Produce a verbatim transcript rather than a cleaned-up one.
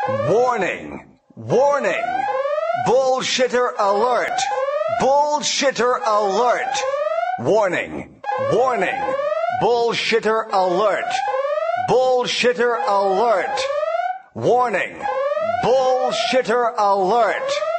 Warning! Warning! Bullshitter alert! Bullshitter alert! Warning! Warning! Bullshitter alert! Bullshitter alert! Warning! Bullshitter alert!